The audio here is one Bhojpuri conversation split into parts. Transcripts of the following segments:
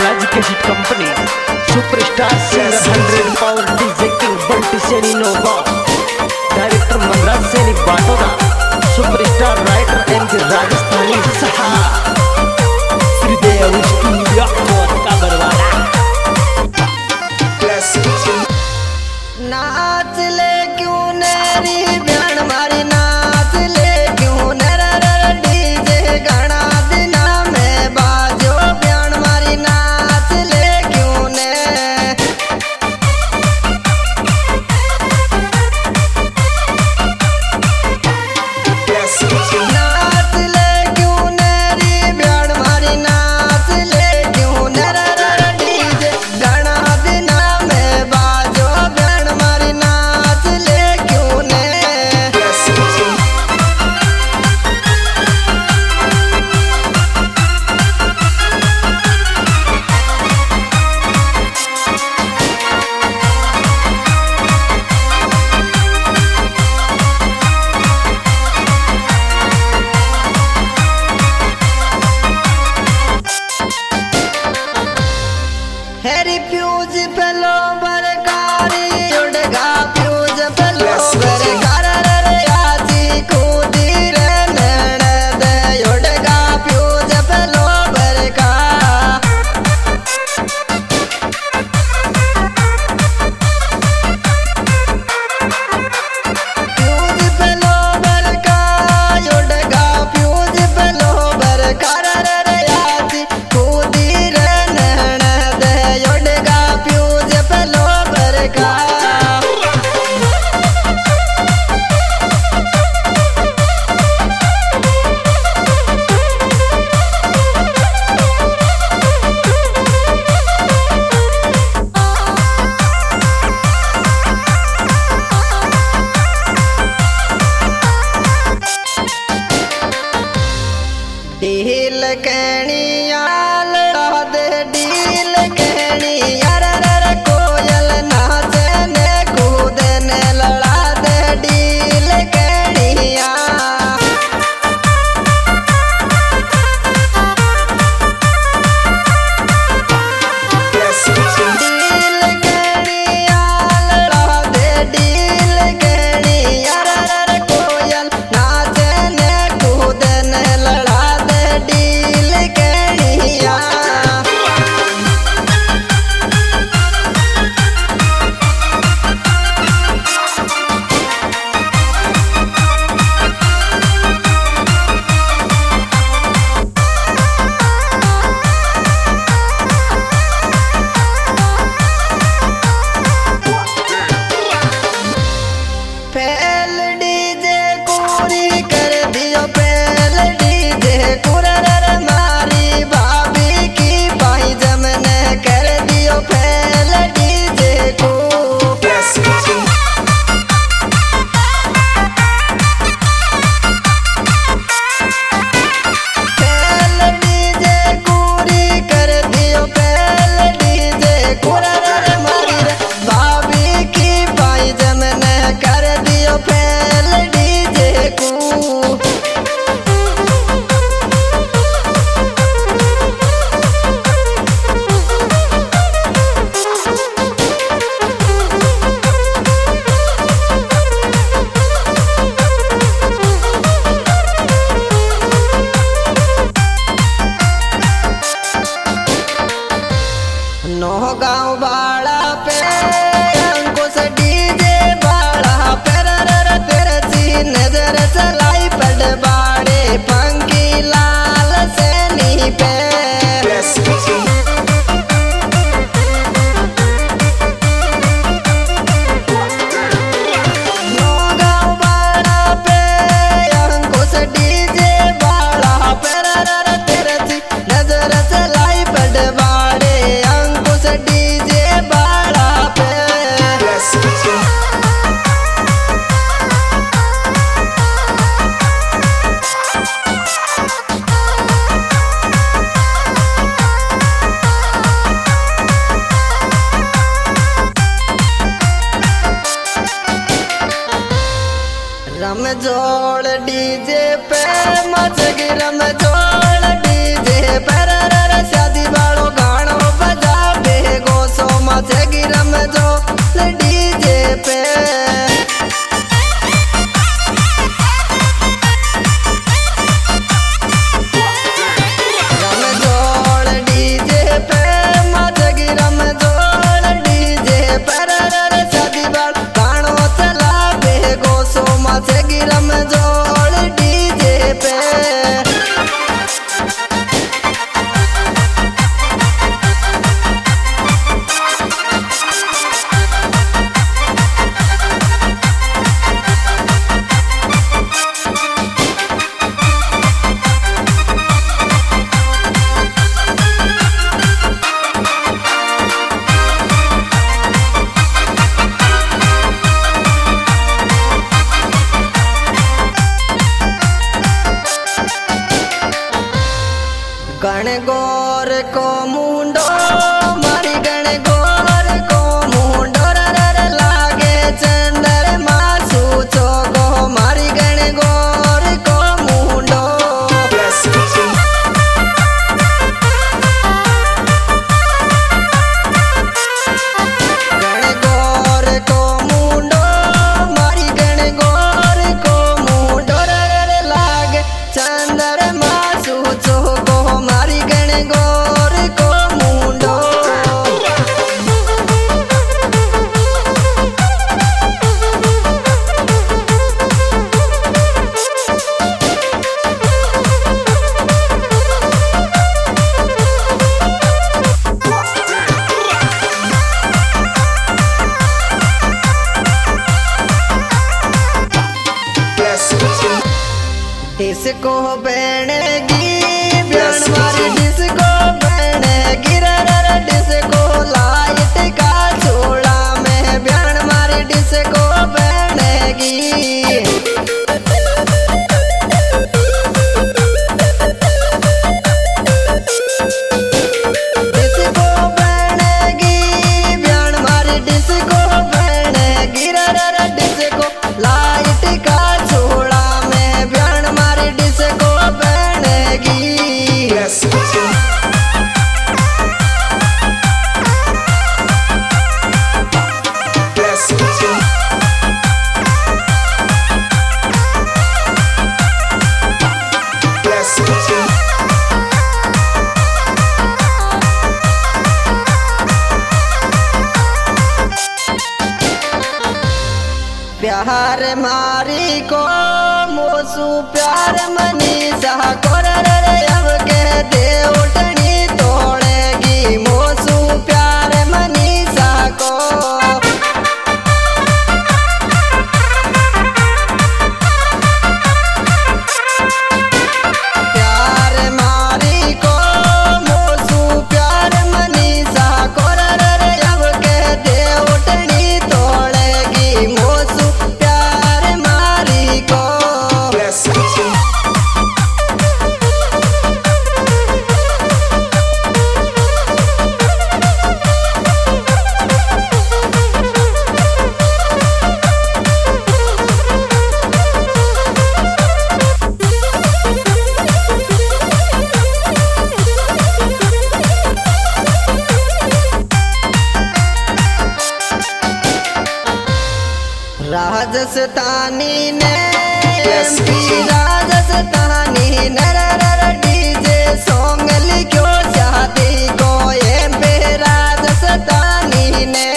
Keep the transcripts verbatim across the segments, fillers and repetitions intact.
Balaji cassette company superstar singer hundred power DJ king Bunty Saini Nova director Manraj Saini Batoda superstar writer M K Rajasthani सहा श्रीदेव स्टूडियो का बरवाड़ा नाच ले क्यों नेरी ब्यान मारी नाच ले क्यों नर डीजे गाना दिना में बाजो ब्यान मारी नाच ले क्यों ने नाच ले क्यों नेरी ब्यान मारी नाच ले क्यों नर डीजे गाना दिना में बाजो ब्यान मारी नाच ले क्यों ने हेरी फ्यूज पेलो बरकारी उड़गा फ्यूज पेलो बरकार रे आजी कूदी रे नैन दे उड़गा फ्यूज पेलो बरका फ्यूज पेलो बरका उड़गा फ्यूज पेलो बरकार रे आजी कूदी रे नैन दे उड़गा फ्यूज पेलो बरका डील कहनिया लड़ा दे डील कहनिया रे कोयल नाचे ने कूदे ने लड़ा दे डील कहनिया डील कहनिया लड़ा दे डील कहनिया रे कोयल नाचे ने कूदे ने लड़ा दे डील कहनिया पहल डीजे पूरी कर दियो पहल डीजे कुरर मारी भाभी की पाई जमने कर दियो पहल डीजे को पहल डीजे पूरी कर दियो पहल डीजे कुरर मारी भाभी की पाई जमने कर दियो पहल डीजे को नो गाँव बाड़ा पे अंकुश डीजे बाड़ा पर पर सी नजर चलाई पड़ बाड़े पंखी लाल सेनी पे नो गाँव बाड़ा पे अंकुश डीजे बाड़ा पर पर सी नजर चलाई पड़ बाड़े अंकुश डीजे बाड़ा पे रम जोड़ डीजे पे मच रम जोड़ डीजे पर शादी वालों गानों गण गोर को मुंडो मारी गण गोर को मुंडो रर लागे चंदर मासू चोगो मारी गण गोर को मुंडो गण गोर को मुंडो मारी गण गोर को मुंडो रर लागे चंदर मासू चोगो मारी गण गोर को मुंडो डिस्को बनेगी ब्यान मारी डिस्को बनेगी रर डिस्को लाइट का चोला में ब्यान मारी डिस्को बनेगी डिस्को बनेगी ब्यान मारी डिस्को बनेगी रर डिस्को लाइट का चोला में ब्यान मारी डिस्को बनेगी प्यार मारी को मोसू प्यार मनीषा को रे अब के दे उठनी तोड़ेगी मोसू प्यार मनीषा को प्यार मारी को मोसू प्यार मनीषा को रे अब के दे उठनी तोड़ेगी मोसू प्यार मारी को राजस्थानी ने एमपी राजस्थानी ने रर डीजे सॉन्ग लिखो शादी को एमपी राजस्थानी ने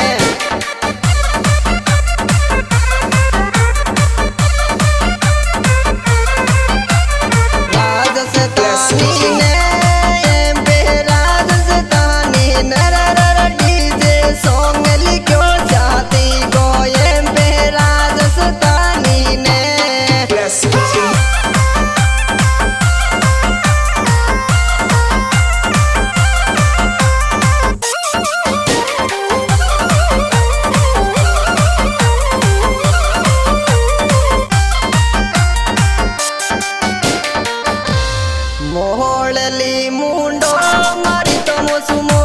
राजस्थानी ने एमपी राजस्थानी ने रर डीजे सॉन्ग लिखो शादी को एमपी राजस्थानी ने मोहली मुंडो मारी तो मोसू